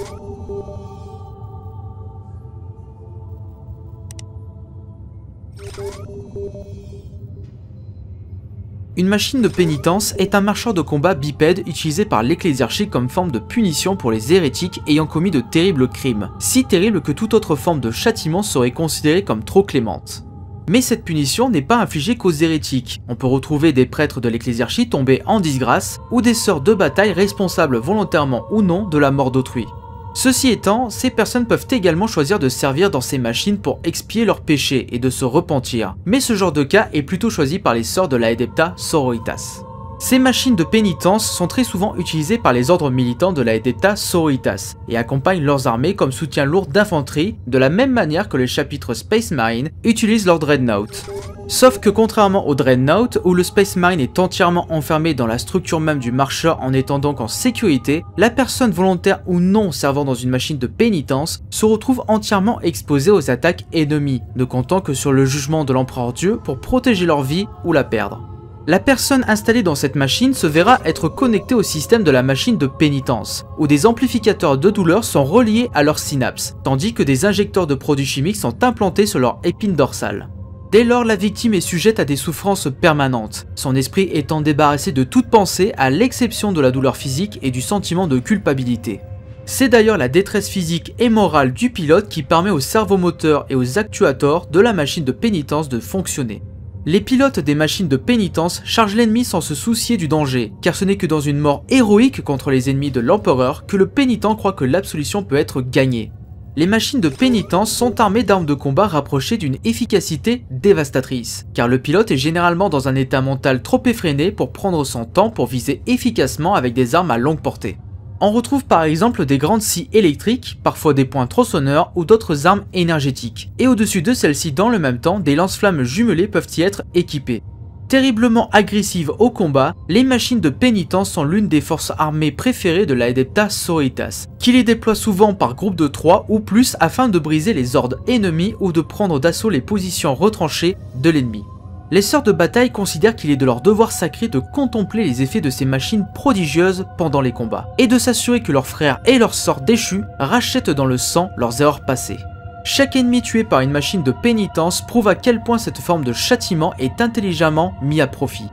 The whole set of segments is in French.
Une machine de pénitence est un marcheur de combat bipède utilisé par l'ecclésiarchie comme forme de punition pour les hérétiques ayant commis de terribles crimes, si terribles que toute autre forme de châtiment serait considérée comme trop clémente. Mais cette punition n'est pas infligée qu'aux hérétiques. On peut retrouver des prêtres de l'ecclésiarchie tombés en disgrâce ou des sœurs de bataille responsables volontairement ou non de la mort d'autrui. Ceci étant, ces personnes peuvent également choisir de servir dans ces machines pour expier leurs péchés et de se repentir, mais ce genre de cas est plutôt choisi par les sœurs de la Adepta Sororitas. Ces machines de pénitence sont très souvent utilisées par les ordres militants de la Adepta Sororitas et accompagnent leurs armées comme soutien lourd d'infanterie de la même manière que les chapitres Space Marine utilisent leur Dreadnought. Sauf que contrairement au Dreadnought, où le Space Marine est entièrement enfermé dans la structure même du marcheur en étant donc en sécurité, la personne volontaire ou non servant dans une machine de pénitence se retrouve entièrement exposée aux attaques ennemies, ne comptant que sur le jugement de l'Empereur Dieu pour protéger leur vie ou la perdre. La personne installée dans cette machine se verra être connectée au système de la machine de pénitence, où des amplificateurs de douleur sont reliés à leurs synapses, tandis que des injecteurs de produits chimiques sont implantés sur leur épine dorsale. Dès lors, la victime est sujette à des souffrances permanentes, son esprit étant débarrassé de toute pensée à l'exception de la douleur physique et du sentiment de culpabilité. C'est d'ailleurs la détresse physique et morale du pilote qui permet au cerveau moteur et aux actuateurs de la machine de pénitence de fonctionner. Les pilotes des machines de pénitence chargent l'ennemi sans se soucier du danger, car ce n'est que dans une mort héroïque contre les ennemis de l'empereur que le pénitent croit que l'absolution peut être gagnée. Les machines de pénitence sont armées d'armes de combat rapprochées d'une efficacité dévastatrice, car le pilote est généralement dans un état mental trop effréné pour prendre son temps pour viser efficacement avec des armes à longue portée. On retrouve par exemple des grandes scies électriques, parfois des poings tronçonneurs ou d'autres armes énergétiques, et au-dessus de celles-ci dans le même temps, des lance-flammes jumelées peuvent y être équipées. Terriblement agressives au combat, les machines de pénitence sont l'une des forces armées préférées de la Adepta Sororitas, qui les déploie souvent par groupe de 3 ou plus afin de briser les ordres ennemis ou de prendre d'assaut les positions retranchées de l'ennemi. Les sœurs de bataille considèrent qu'il est de leur devoir sacré de contempler les effets de ces machines prodigieuses pendant les combats, et de s'assurer que leurs frères et leurs sœurs déchus rachètent dans le sang leurs erreurs passées. Chaque ennemi tué par une machine de pénitence prouve à quel point cette forme de châtiment est intelligemment mis à profit.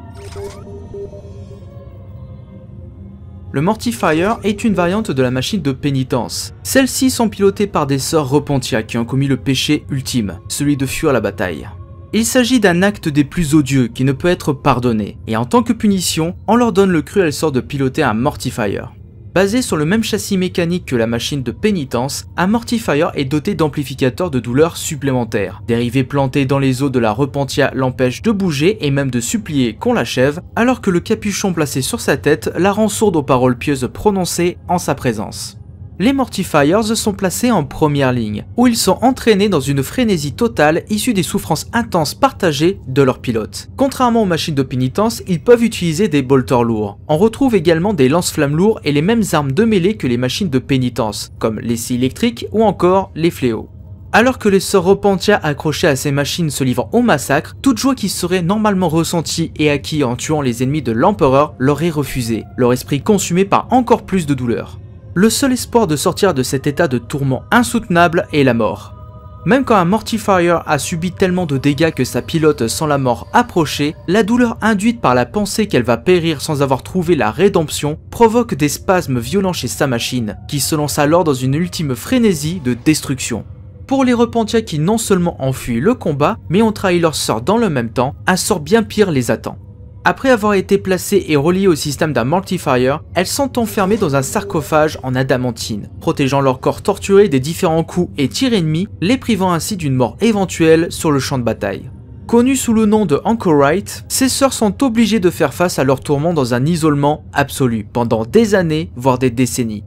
Le Mortifier est une variante de la machine de pénitence. Celles-ci sont pilotées par des sœurs repenties qui ont commis le péché ultime, celui de fuir la bataille. Il s'agit d'un acte des plus odieux qui ne peut être pardonné, et en tant que punition, on leur donne le cruel sort de piloter un Mortifier. Basé sur le même châssis mécanique que la machine de pénitence, un Mortifier est doté d'amplificateurs de douleur supplémentaires. Des rivets plantés dans les os de la repentia l'empêchent de bouger et même de supplier qu'on l'achève, alors que le capuchon placé sur sa tête la rend sourde aux paroles pieuses prononcées en sa présence. Les Mortifiers sont placés en première ligne, où ils sont entraînés dans une frénésie totale issue des souffrances intenses partagées de leurs pilotes. Contrairement aux machines de pénitence, ils peuvent utiliser des bolters lourds. On retrouve également des lance-flammes lourds et les mêmes armes de mêlée que les machines de pénitence, comme les scies électriques ou encore les fléaux. Alors que les sœurs repentia accrochées à ces machines se livrent au massacre, toute joie qui serait normalement ressentie et acquise en tuant les ennemis de l'empereur leur est refusée, leur esprit consumé par encore plus de douleur. Le seul espoir de sortir de cet état de tourment insoutenable est la mort. Même quand un Mortifier a subi tellement de dégâts que sa pilote sent la mort approcher, la douleur induite par la pensée qu'elle va périr sans avoir trouvé la rédemption provoque des spasmes violents chez sa machine, qui se lance alors dans une ultime frénésie de destruction. Pour les repentia qui non seulement enfuient le combat, mais ont trahi leur sœur dans le même temps, un sort bien pire les attend. Après avoir été placées et reliées au système d'un Mortifier, elles sont enfermées dans un sarcophage en adamantine, protégeant leur corps torturé des différents coups et tirs ennemis, les privant ainsi d'une mort éventuelle sur le champ de bataille. Connues sous le nom de Anchorite, ces sœurs sont obligées de faire face à leurs tourments dans un isolement absolu, pendant des années, voire des décennies.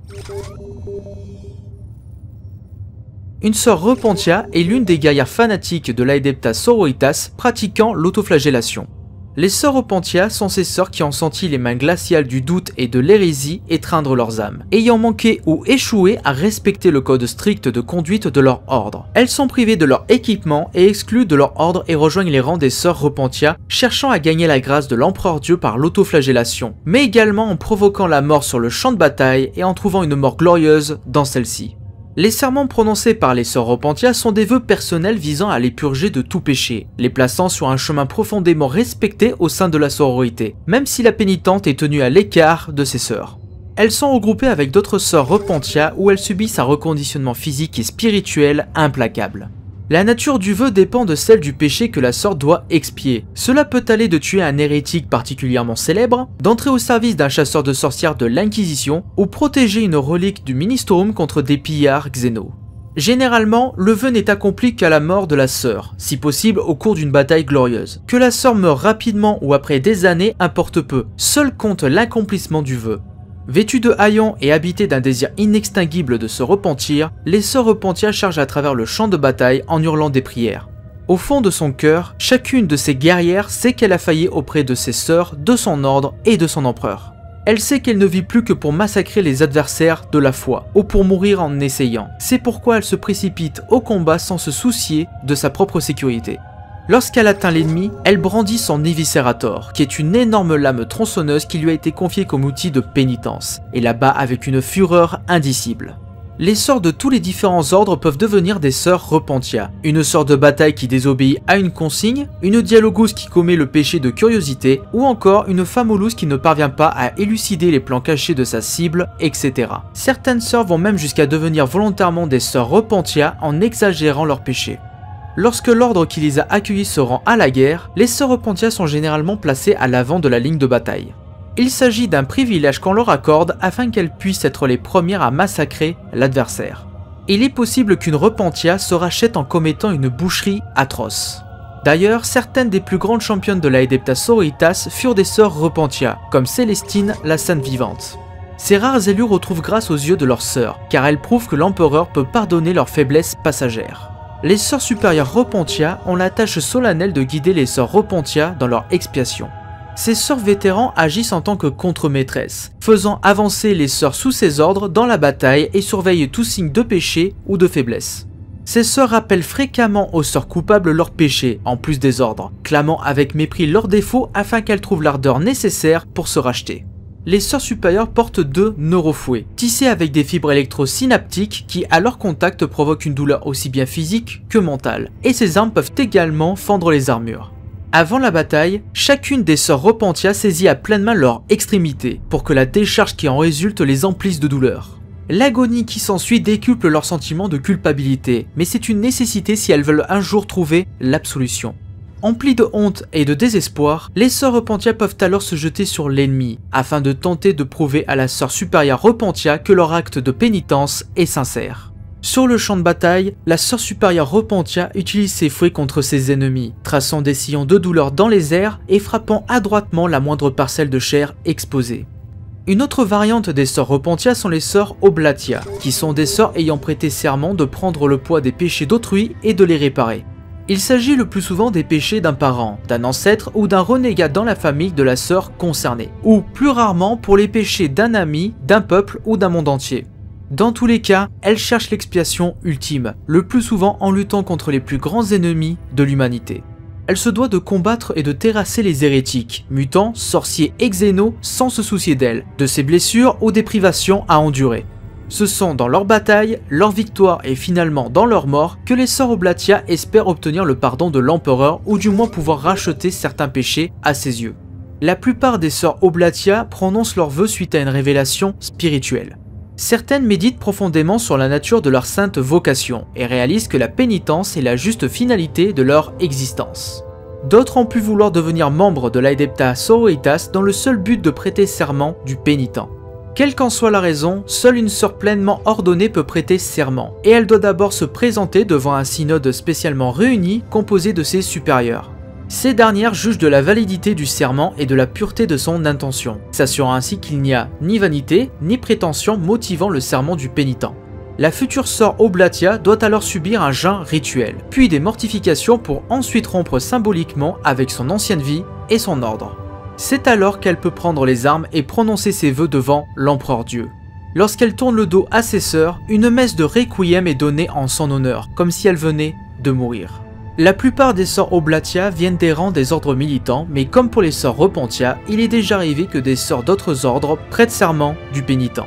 Une sœur repentia est l'une des guerrières fanatiques de l'Adepta Sororitas pratiquant l'autoflagellation. Les sœurs Repentia sont ces sœurs qui ont senti les mains glaciales du doute et de l'hérésie étreindre leurs âmes, ayant manqué ou échoué à respecter le code strict de conduite de leur ordre. Elles sont privées de leur équipement et exclues de leur ordre et rejoignent les rangs des sœurs Repentia, cherchant à gagner la grâce de l'empereur Dieu par l'autoflagellation, mais également en provoquant la mort sur le champ de bataille et en trouvant une mort glorieuse dans celle-ci. Les serments prononcés par les sœurs Repentia sont des vœux personnels visant à les purger de tout péché, les plaçant sur un chemin profondément respecté au sein de la sororité, même si la pénitente est tenue à l'écart de ses sœurs. Elles sont regroupées avec d'autres sœurs Repentia où elles subissent un reconditionnement physique et spirituel implacable. La nature du vœu dépend de celle du péché que la sœur doit expier. Cela peut aller de tuer un hérétique particulièrement célèbre, d'entrer au service d'un chasseur de sorcières de l'Inquisition, ou protéger une relique du Ministorum contre des pillards xénos. Généralement, le vœu n'est accompli qu'à la mort de la sœur, si possible au cours d'une bataille glorieuse. Que la sœur meure rapidement ou après des années importe peu, seul compte l'accomplissement du vœu. Vêtues de haillons et habitées d'un désir inextinguible de se repentir, les sœurs Repentia chargent à travers le champ de bataille en hurlant des prières. Au fond de son cœur, chacune de ces guerrières sait qu'elle a failli auprès de ses sœurs, de son ordre et de son empereur. Elle sait qu'elle ne vit plus que pour massacrer les adversaires de la foi, ou pour mourir en essayant. C'est pourquoi elle se précipite au combat sans se soucier de sa propre sécurité. Lorsqu'elle atteint l'ennemi, elle brandit son Eviscerator, qui est une énorme lame tronçonneuse qui lui a été confiée comme outil de pénitence, et la bat avec une fureur indicible. Les sœurs de tous les différents ordres peuvent devenir des sœurs Repentia, une sœur de bataille qui désobéit à une consigne, une dialogueuse qui commet le péché de curiosité, ou encore une famoulouse qui ne parvient pas à élucider les plans cachés de sa cible, etc. Certaines sœurs vont même jusqu'à devenir volontairement des sœurs Repentia en exagérant leurs péchés. Lorsque l'ordre qui les a accueillis se rend à la guerre, les sœurs Repentia sont généralement placées à l'avant de la ligne de bataille. Il s'agit d'un privilège qu'on leur accorde afin qu'elles puissent être les premières à massacrer l'adversaire. Il est possible qu'une Repentia se rachète en commettant une boucherie atroce. D'ailleurs, certaines des plus grandes championnes de l'Aedepta Sororitas furent des sœurs Repentia, comme Célestine, la Sainte Vivante. Ces rares élus retrouvent grâce aux yeux de leurs sœurs, car elles prouvent que l'empereur peut pardonner leurs faiblesses passagères. Les sœurs supérieures Repentia ont la tâche solennelle de guider les sœurs Repentia dans leur expiation. Ces sœurs vétérans agissent en tant que contre-maîtresses, faisant avancer les sœurs sous ses ordres dans la bataille et surveillent tout signe de péché ou de faiblesse. Ces sœurs rappellent fréquemment aux sœurs coupables leurs péchés, en plus des ordres, clamant avec mépris leurs défauts afin qu'elles trouvent l'ardeur nécessaire pour se racheter. Les sœurs supérieures portent 2 neurofouets, tissés avec des fibres électrosynaptiques qui, à leur contact, provoquent une douleur aussi bien physique que mentale, et ces armes peuvent également fendre les armures. Avant la bataille, chacune des sœurs Repentia saisit à pleine main leur extrémité, pour que la décharge qui en résulte les emplisse de douleur. L'agonie qui s'ensuit décuple leur sentiment de culpabilité, mais c'est une nécessité si elles veulent un jour trouver l'absolution. Emplies de honte et de désespoir, les sœurs Repentia peuvent alors se jeter sur l'ennemi, afin de tenter de prouver à la sœur supérieure Repentia que leur acte de pénitence est sincère. Sur le champ de bataille, la sœur supérieure Repentia utilise ses fouets contre ses ennemis, traçant des sillons de douleur dans les airs et frappant adroitement la moindre parcelle de chair exposée. Une autre variante des sœurs Repentia sont les sœurs Oblatia, qui sont des sœurs ayant prêté serment de prendre le poids des péchés d'autrui et de les réparer. Il s'agit le plus souvent des péchés d'un parent, d'un ancêtre ou d'un renégat dans la famille de la sœur concernée, ou plus rarement pour les péchés d'un ami, d'un peuple ou d'un monde entier. Dans tous les cas, elles cherchent l'expiation ultime, le plus souvent en luttant contre les plus grands ennemis de l'humanité. Elle se doit de combattre et de terrasser les hérétiques, mutants, sorciers et xénos sans se soucier d'elles, de ses blessures ou des privations à endurer. Ce sont dans leur bataille, leur victoire et finalement dans leur mort que les sœurs Oblatia espèrent obtenir le pardon de l'empereur ou du moins pouvoir racheter certains péchés à ses yeux. La plupart des sœurs Oblatia prononcent leurs vœux suite à une révélation spirituelle. Certaines méditent profondément sur la nature de leur sainte vocation et réalisent que la pénitence est la juste finalité de leur existence. D'autres ont pu vouloir devenir membres de l'Aedepta Sororitas dans le seul but de prêter serment du pénitent. Quelle qu'en soit la raison, seule une sœur pleinement ordonnée peut prêter serment, et elle doit d'abord se présenter devant un synode spécialement réuni composé de ses supérieurs. Ces dernières jugent de la validité du serment et de la pureté de son intention, s'assurant ainsi qu'il n'y a ni vanité ni prétention motivant le serment du pénitent. La future sœur Oblatia doit alors subir un jeûne rituel, puis des mortifications pour ensuite rompre symboliquement avec son ancienne vie et son ordre. C'est alors qu'elle peut prendre les armes et prononcer ses vœux devant l'empereur Dieu. Lorsqu'elle tourne le dos à ses sœurs, une messe de requiem est donnée en son honneur, comme si elle venait de mourir. La plupart des sœurs Oblatia viennent des rangs des ordres militants, mais comme pour les sœurs Repentia, il est déjà arrivé que des sœurs d'autres ordres prêtent serment du pénitent.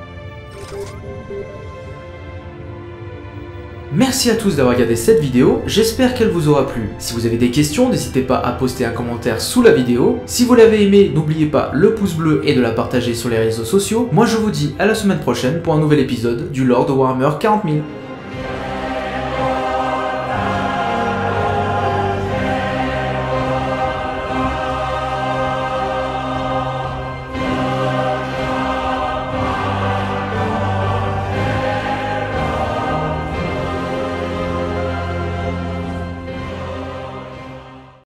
Merci à tous d'avoir regardé cette vidéo, j'espère qu'elle vous aura plu. Si vous avez des questions, n'hésitez pas à poster un commentaire sous la vidéo. Si vous l'avez aimé, n'oubliez pas le pouce bleu et de la partager sur les réseaux sociaux. Moi je vous dis à la semaine prochaine pour un nouvel épisode du Lore de Warhammer 40 000.